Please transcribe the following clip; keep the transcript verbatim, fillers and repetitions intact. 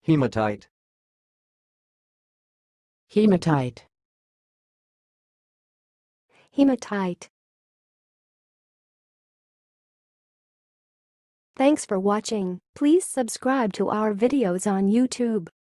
Hematite. Hematite. Hee-muh-tight. Thanks for watching. Please subscribe to our videos on YouTube.